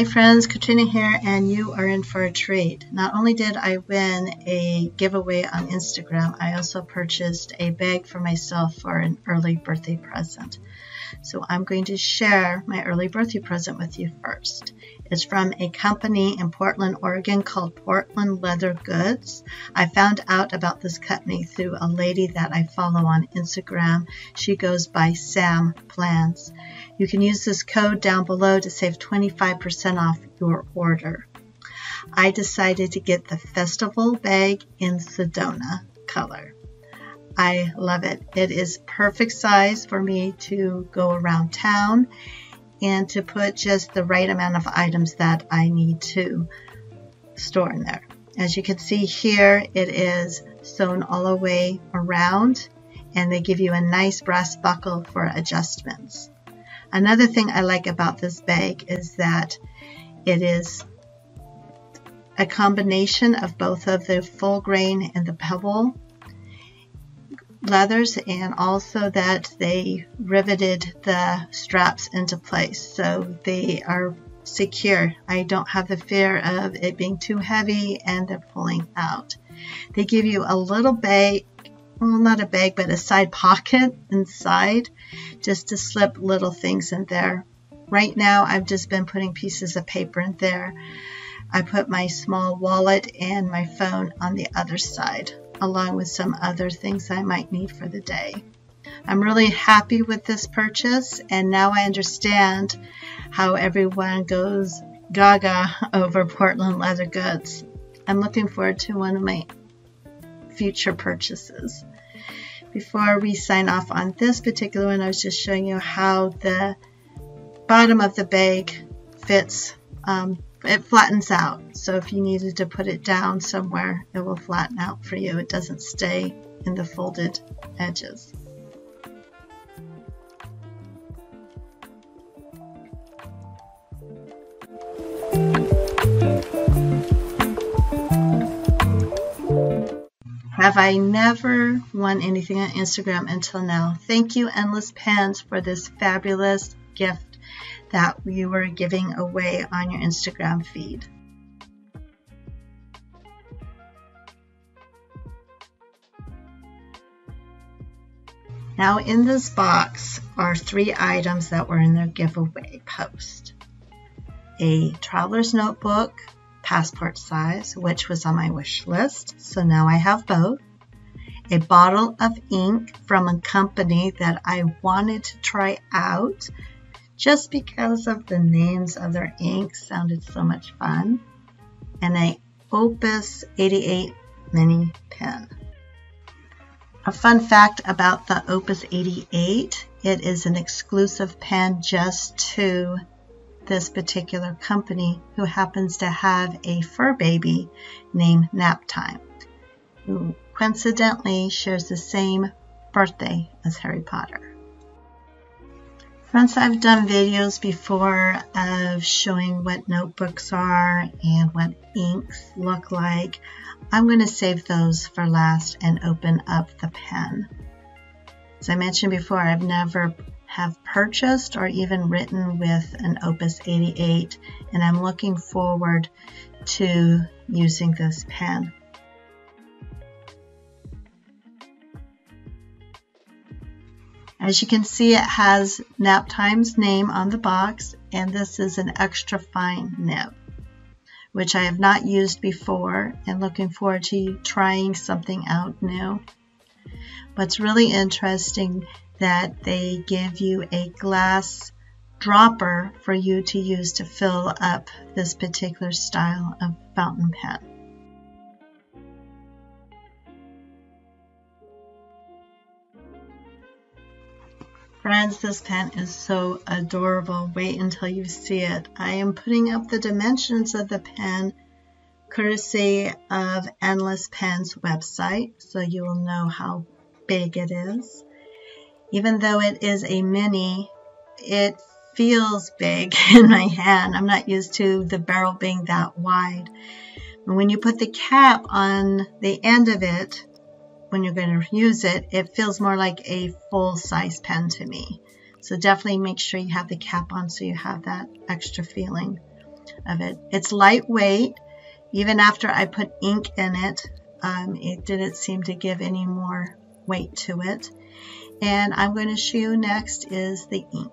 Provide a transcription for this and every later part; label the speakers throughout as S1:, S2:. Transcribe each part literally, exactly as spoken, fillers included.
S1: Hi friends, Katrina here, and you are in for a treat. Not only did I win a giveaway on Instagram, I also purchased a bag for myself for an early birthday present. So I'm going to share my early birthday present with you first. It's from a company in Portland, Oregon called Portland Leather Goods. I found out about this company through a lady that I follow on Instagram. She goes by Sam Plans. You can use this code down below to save twenty-five percent off your order. I decided to get the festival bag in Sedona color. I love it. It is perfect size for me to go around town and to put just the right amount of items that I need to store in there. As you can see here, it is sewn all the way around, and they give you a nice brass buckle for adjustments. Another thing I like about this bag is that it is a combination of both of the full grain and the pebble leathers, and also that they riveted the straps into place so they are secure. I don't have the fear of it being too heavy and they're pulling out. They give you a little bag, well, not a bag, but a side pocket inside just to slip little things in there. Right now I've just been putting pieces of paper in there. I put my small wallet and my phone on the other side, along with some other things I might need for the day. I'm really happy with this purchase, and now I understand how everyone goes gaga over Portland Leather Goods. I'm looking forward to one of my future purchases. Before we sign off on this particular one, I was just showing you how the bottom of the bag fits. Um, it flattens out, so if you needed to put it down somewhere, it will flatten out for you. It doesn't stay in the folded edges. Have I never won anything on Instagram until now? Thank you, Endless Pens, for this fabulous gift that you were giving away on your Instagram feed. Now in this box are three items that were in their giveaway post. A traveler's notebook, passport size, which was on my wish list, so now I have both. A bottle of ink from a company that I wanted to try out just because of the names of their ink sounded so much fun. And a Opus eighty-eight mini pen. A fun fact about the Opus eighty-eight, it is an exclusive pen just to this particular company, who happens to have a fur baby named Naptime, who coincidentally shares the same birthday as Harry Potter. Friends, I've done videos before of showing what notebooks are and what inks look like. I'm going to save those for last and open up the pen. As I mentioned before, I've never have purchased or even written with an Opus eighty-eight, and I'm looking forward to using this pen. As you can see, it has Naptime's name on the box, and this is an extra fine nib, which I have not used before, and looking forward to trying something out new. What's really interesting that they give you a glass dropper for you to use to fill up this particular style of fountain pen. Friends, this pen is so adorable. Wait until you see it. I am putting up the dimensions of the pen courtesy of Endless Pens website, so you will know how big it is. Even though it is a mini, it feels big in my hand. I'm not used to the barrel being that wide. And when you put the cap on the end of it, when you're going to use it, it feels more like a full-size pen to me. So definitely make sure you have the cap on so you have that extra feeling. of it. It's lightweight. Even after I put ink in it, um, it didn't seem to give any more weight to it. And I'm going to show you next is the ink.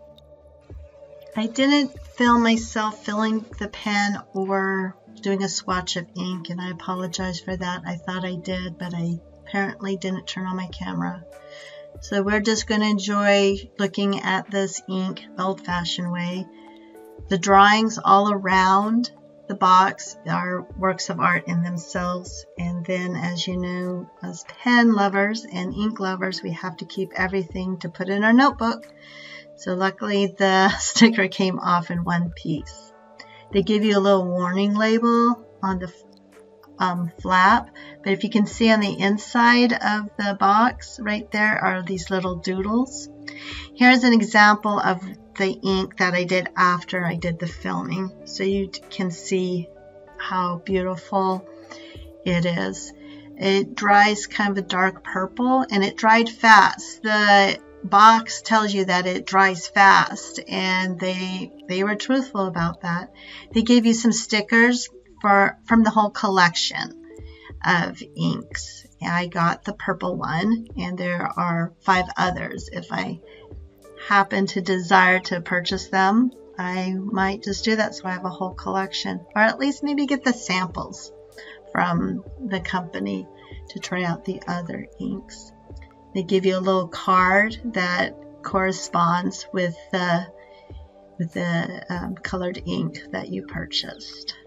S1: I didn't film myself filling the pen or doing a swatch of ink, and I apologize for that. I thought I did, but I apparently didn't turn on my camera. So we're just going to enjoy looking at this ink the old-fashioned way. The drawings all around the box are works of art in themselves, and then, as you know, as pen lovers and ink lovers, we have to keep everything to put in our notebook. So luckily the sticker came off in one piece. They give you a little warning label on the um, flap, but if you can see on the inside of the box right there are these little doodles. Here's an example of the ink that I did after I did the filming, so you can see how beautiful it is. It dries kind of a dark purple, and it dried fast. The box tells you that it dries fast, and they they were truthful about that. They gave you some stickers for from the whole collection of inks. I got the purple one, and there are five others. If I happen to desire to purchase them, I might just do that, so I have a whole collection, or at least maybe get the samples from the company to try out the other inks. They give you a little card that corresponds with the with the um, colored ink that you purchased.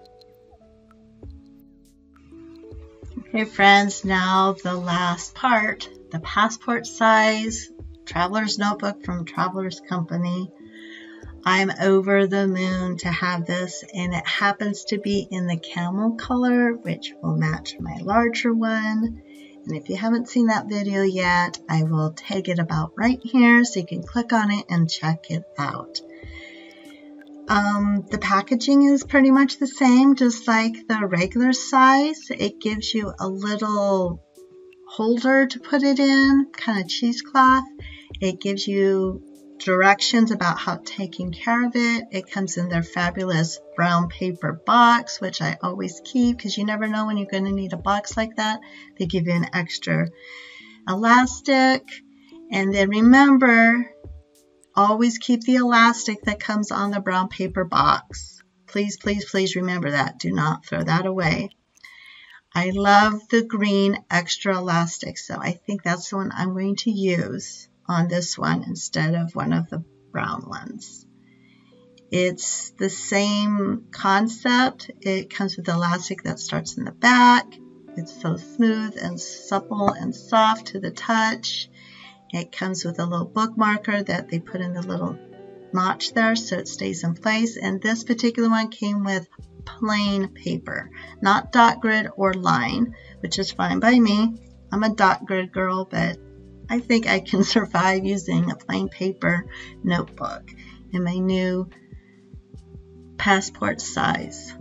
S1: Okay, friends, now the last part, the passport size Traveler's Notebook from Traveler's Company. I'm over the moon to have this, and it happens to be in the camel color, which will match my larger one. And if you haven't seen that video yet, I will tag it about right here so you can click on it and check it out. Um, the packaging is pretty much the same, just like the regular size. It gives you a little holder to put it in, kind of cheesecloth. It gives you directions about how taking care of it. It comes in their fabulous brown paper box, which I always keep because you never know when you're going to need a box like that. They give you an extra elastic. And then remember, always keep the elastic that comes on the brown paper box. Please, please, please remember that. Do not throw that away. I love the green extra elastic, so I think that's the one I'm going to use on this one instead of one of the brown ones. It's the same concept. It comes with elastic that starts in the back. It's so smooth and supple and soft to the touch. It comes with a little bookmarker that they put in the little notch there so it stays in place. And this particular one came with plain paper, not dot grid or line, which is fine by me. I'm a dot grid girl, but I think I can survive using a plain paper notebook in my new passport size.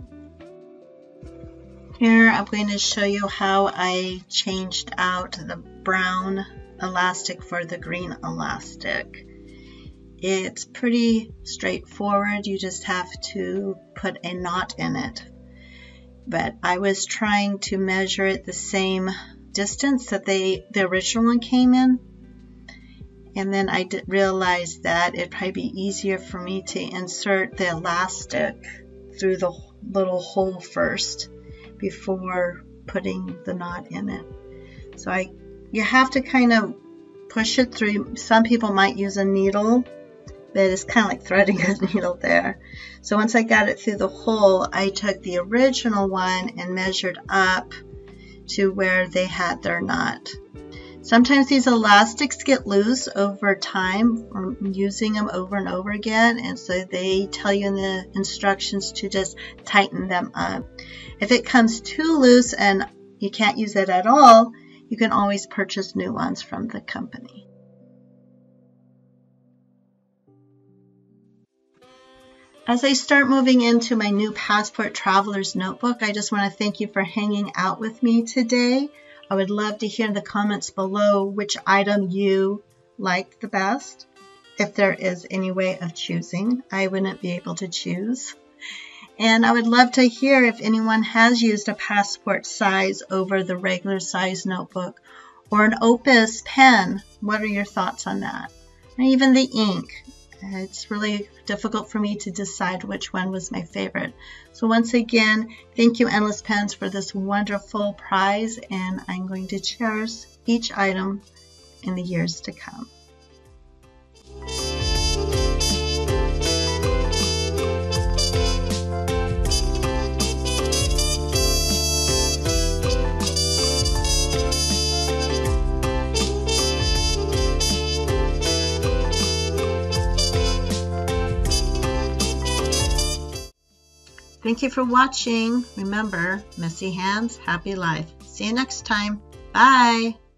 S1: Here I'm going to show you how I changed out the brown elastic for the green elastic. It's pretty straightforward. You just have to put a knot in it. But I was trying to measure it the same distance that they the original one came in, and then I did realize that it'd probably be easier for me to insert the elastic through the little hole first before putting the knot in it. So I you have to kind of push it through. Some people might use a needle, but it's kind of like threading a needle there. So once I got it through the hole, I took the original one and measured up to where they had their knot. Sometimes these elastics get loose over time from using them over and over again, and so they tell you in the instructions to just tighten them up. If it comes too loose and you can't use it at all, you can always purchase new ones from the company. As I start moving into my new Passport Traveler's Notebook, I just want to thank you for hanging out with me today. I would love to hear in the comments below which item you liked the best. If there is any way of choosing, I wouldn't be able to choose. And I would love to hear if anyone has used a passport size over the regular size notebook or an Opus pen. What are your thoughts on that? And even the ink. It's really difficult for me to decide which one was my favorite. So once again, thank you Endless Pens for this wonderful prize, and I'm going to cherish each item in the years to come. Thank you for watching. Remember, messy hands, happy life. See you next time. Bye.